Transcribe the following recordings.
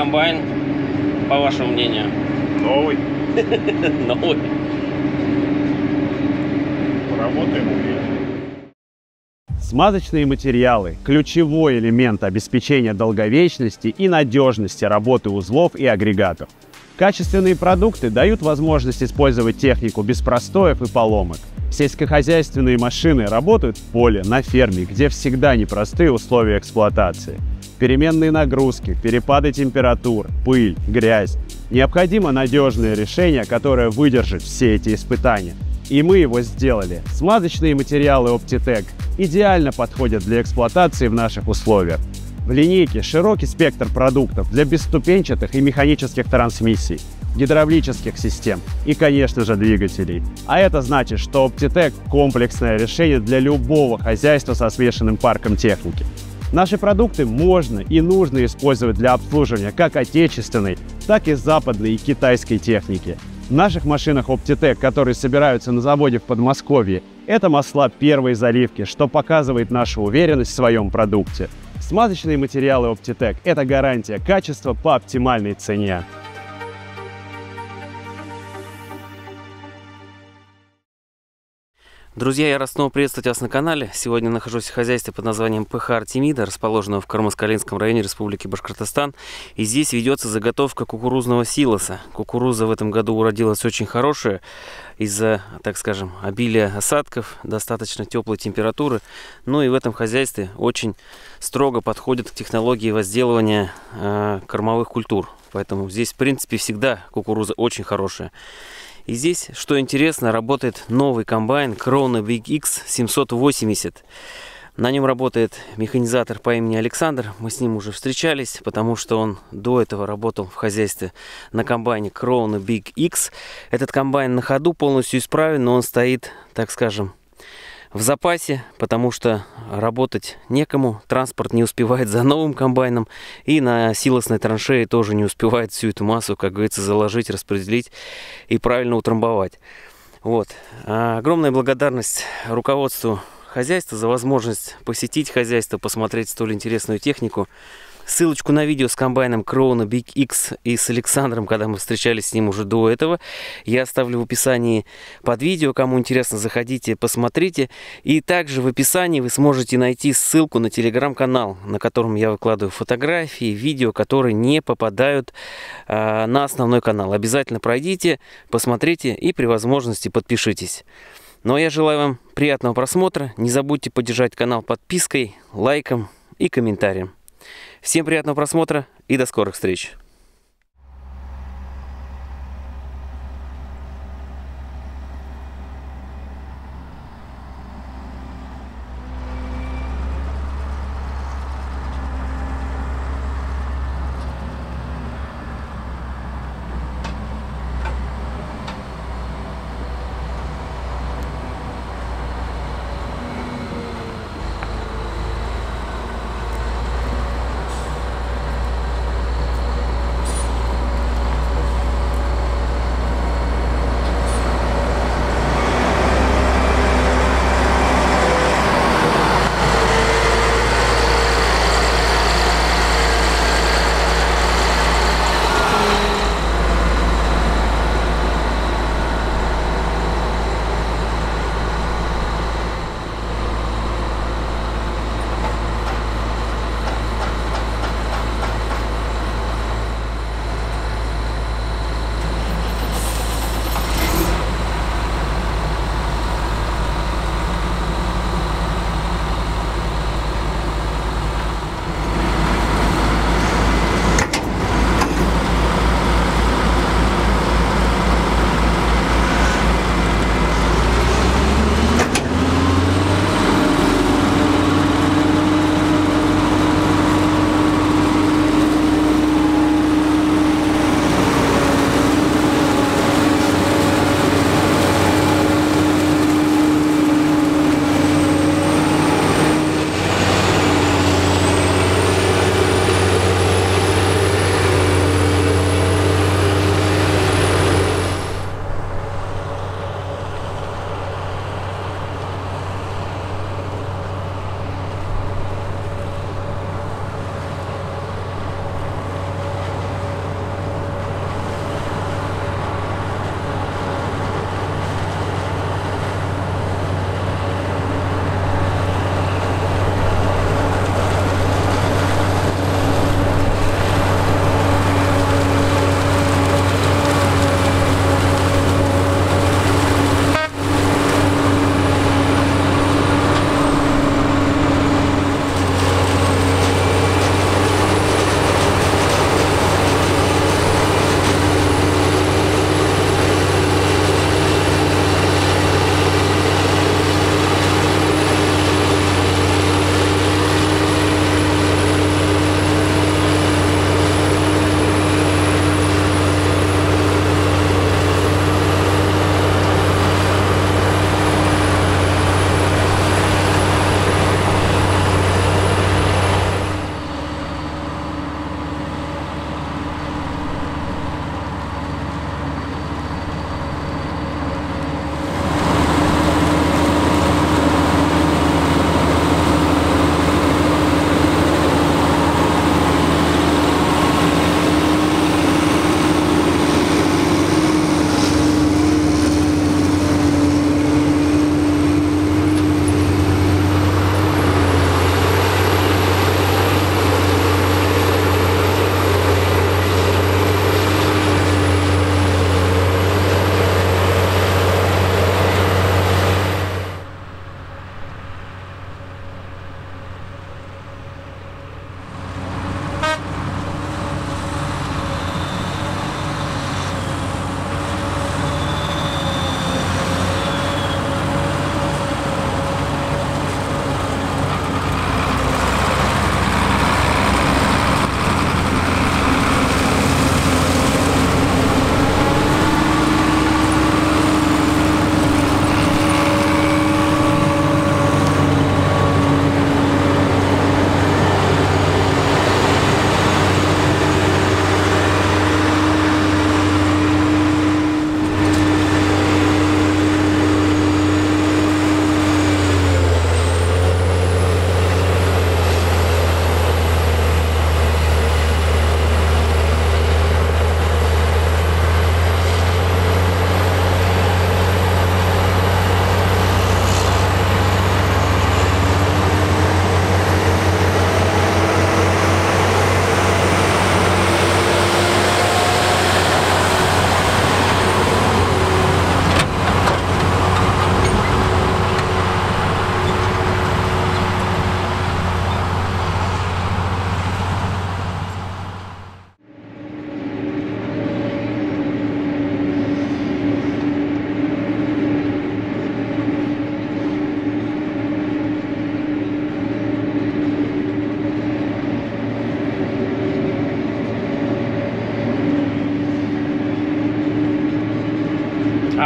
комбайн, по вашему мнению? Новый. Новый. Поработаем, увидим. Смазочные материалы – ключевой элемент обеспечения долговечности и надежности работы узлов и агрегатов. Качественные продукты дают возможность использовать технику без простоев и поломок. Сельскохозяйственные машины работают в поле, на ферме, где всегда непростые условия эксплуатации. Переменные нагрузки, перепады температур, пыль, грязь. Необходимо надежное решение, которое выдержит все эти испытания. И мы его сделали. Смазочные материалы Optitec идеально подходят для эксплуатации в наших условиях. В линейке широкий спектр продуктов для бесступенчатых и механических трансмиссий, гидравлических систем и, конечно же, двигателей. А это значит, что Optitec – комплексное решение для любого хозяйства со смешанным парком техники. Наши продукты можно и нужно использовать для обслуживания как отечественной, так и западной и китайской техники. В наших машинах Optitec, которые собираются на заводе в Подмосковье, это масла первой заливки, что показывает нашу уверенность в своем продукте. Смазочные материалы Optitec – это гарантия качества по оптимальной цене. Друзья, я рад снова приветствовать вас на канале. Сегодня нахожусь в хозяйстве под названием ПХ Артемида, расположенного в Кармаскалинском районе Республики Башкортостан. И здесь ведется заготовка кукурузного силоса. Кукуруза в этом году уродилась очень хорошая из-за, так скажем, обилия осадков, достаточно теплой температуры. Ну и в этом хозяйстве очень строго подходят к технологии возделывания кормовых культур. Поэтому здесь, в принципе, всегда кукуруза очень хорошая. И здесь, что интересно, работает новый комбайн Krone Big X 780. На нем работает механизатор по имени Александр. Мы с ним уже встречались, потому что он до этого работал в хозяйстве на комбайне Krone Big X. Этот комбайн на ходу полностью исправен, но он стоит, так скажем, в запасе, потому что работать некому, транспорт не успевает за новым комбайном, и на силосной траншее тоже не успевает всю эту массу, как говорится, заложить, распределить и правильно утрамбовать. Вот. Огромная благодарность руководству хозяйства за возможность посетить хозяйство, посмотреть столь интересную технику. Ссылочку на видео с комбайном Krone Big X и с Александром, когда мы встречались с ним уже до этого, я оставлю в описании под видео. Кому интересно, заходите, посмотрите. И также в описании вы сможете найти ссылку на телеграм-канал, на котором я выкладываю фотографии, видео, которые не попадают на основной канал. Обязательно пройдите, посмотрите и при возможности подпишитесь. Ну а я желаю вам приятного просмотра. Не забудьте поддержать канал подпиской, лайком и комментарием. Всем приятного просмотра и до скорых встреч!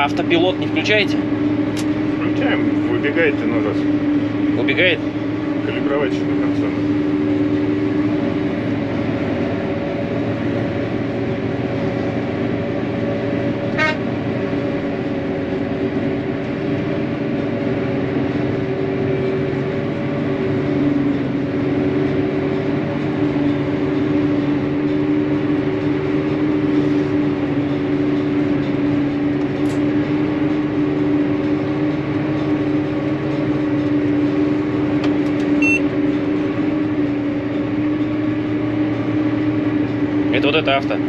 Автопилот не включаете? Включаем, выбегает иной раз. Убегает? Калибровать еще до конца надо. Это вот это авто.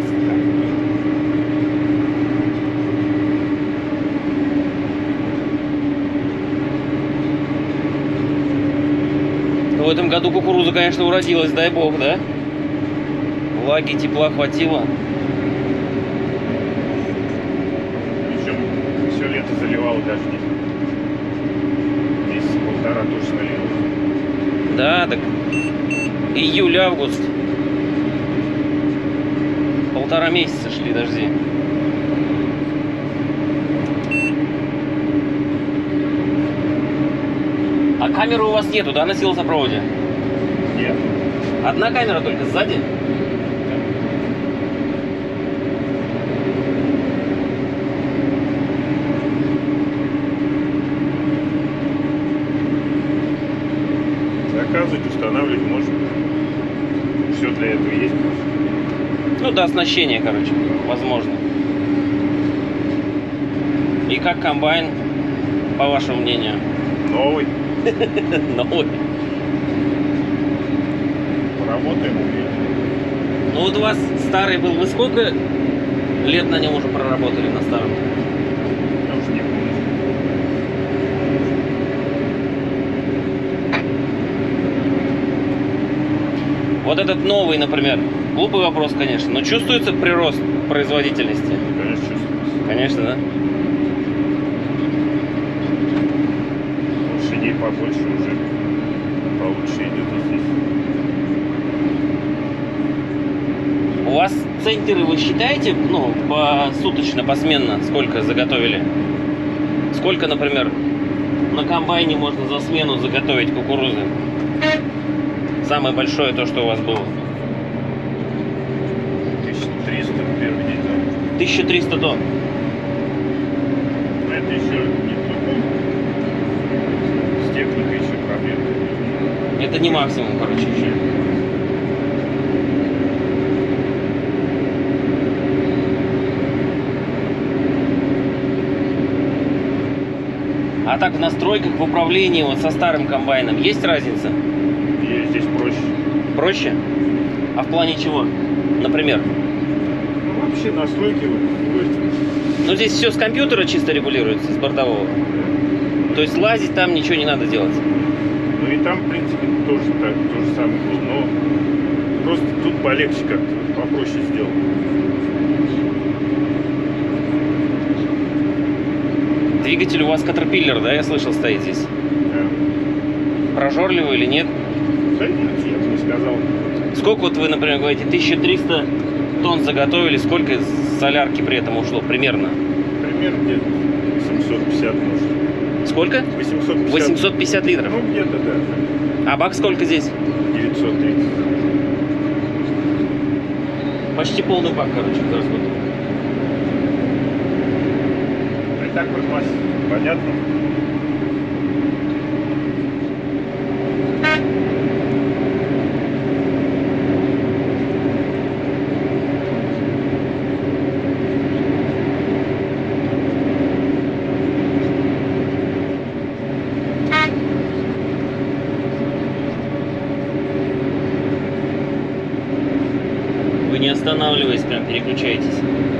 В этом году кукуруза, конечно, уродилась, дай бог, да? Влаги, тепла хватило. Причем все лето заливало дожди. Месяца полтора точно лило. Да, так июль-август. Полтора месяца шли дожди. А камеры у вас нету, да, на силосопроводе? Нет. Одна камера только сзади? Заказывать, устанавливать можно. Все для этого есть. Ну, до оснащения, короче, возможно. И как комбайн, по вашему мнению? Новый. Новый. Поработаем, увидим. Ну вот у вас старый был, вы сколько лет на нем уже проработали, на старом? Я уже не помню. Вот этот новый, например, глупый вопрос, конечно, но чувствуется прирост производительности? Конечно, чувствуется. Конечно, да? Лошадей побольше уже. Получше идет вот здесь. У вас центеры вы считаете, ну, посуточно, посменно, сколько заготовили? Сколько, например, на комбайне можно за смену заготовить кукурузы? Самое большое то, что у вас было? 1300 первый день. 1300 тонн. Но это еще не только с техникой еще проблемы. Это не максимум, короче, еще. А так в настройках, в управлении вот со старым комбайном есть разница? И здесь проще. Проще? А в плане чего? Например? Ну, вообще настройки вот. Ну здесь все с компьютера чисто регулируется, с бортового. То есть лазить там ничего не надо делать. Ну и там, в принципе, тоже так, то же самое было. Но просто тут полегче как-то, попроще сделано. Двигатель у вас Caterpillar, да, я слышал, стоит здесь? Да. Прожорливый или нет? Да нет, я бы не сказал. Сколько вот вы, например, говорите, 1300 тонн заготовили, сколько солярки при этом ушло примерно? Примерно где-то 850, может. Сколько? 850. 850 литров. Ну, где-то, да. А бак сколько здесь? 930. Почти полный бак, короче, в расход. И так вот, Вася, понятно? Вы не останавливаясь, прям переключаетесь.